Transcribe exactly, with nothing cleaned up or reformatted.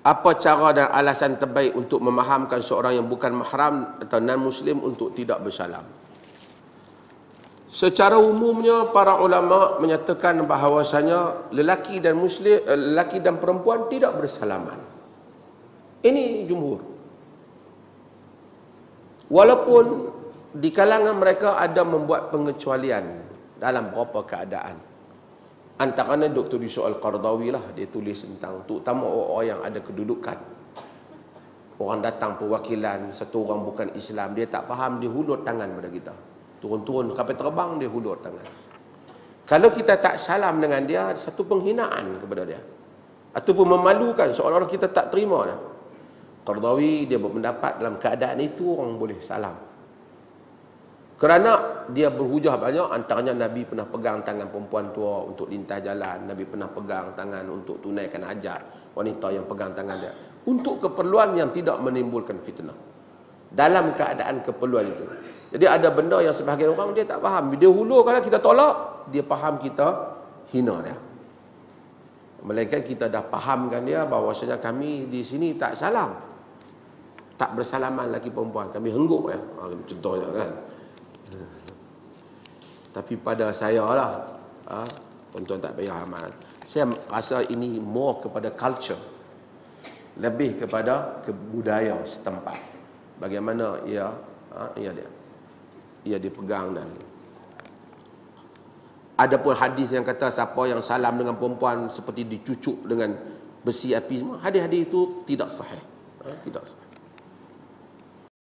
Apa cara dan alasan terbaik untuk memahamkan seorang yang bukan mahram atau non-muslim untuk tidak bersalam? Secara umumnya para ulama menyatakan bahawasanya lelaki dan muslim, lelaki dan perempuan tidak bersalaman. Ini jumhur. Walaupun di kalangan mereka ada membuat pengecualian dalam beberapa keadaan. Antaranya Doktor Yusuf Al-Qaradawi lah, dia tulis tentang terutama orang-orang yang ada kedudukan. Orang datang perwakilan, satu orang bukan Islam, dia tak faham, dia hulur tangan pada kita. Turun-turun kapal terbang, dia hulur tangan. Kalau kita tak salam dengan dia, satu penghinaan kepada dia, ataupun memalukan, seolah-olah kita tak terima dia. Qaradawi dia berpendapat dalam keadaan itu orang boleh salam. Kerana dia berhujah banyak, antaranya Nabi pernah pegang tangan perempuan tua untuk lintas jalan, Nabi pernah pegang tangan untuk tunaikan hajat, wanita yang pegang tangan dia, untuk keperluan yang tidak menimbulkan fitnah. Dalam keadaan keperluan itu. Jadi ada benda yang sebahagian orang dia tak faham. Dia hulur, kalau kita tolak, dia faham kita hina dia. Melainkan kita dah fahamkan dia bahawasanya kami di sini tak salam, tak bersalaman lelaki perempuan, kami hengguk ya. Ha, contohnya kan. Tapi pada saya lah, ha, tuan-tuan tak payah amat, saya rasa ini more kepada culture, lebih kepada kebudayaan setempat, bagaimana ia, ha, ia dia ia dipegang. Dan ada pun hadis yang kata siapa yang salam dengan perempuan seperti dicucuk dengan besi api semua, hadis-hadis itu tidak sahih, ha, tidak sahih.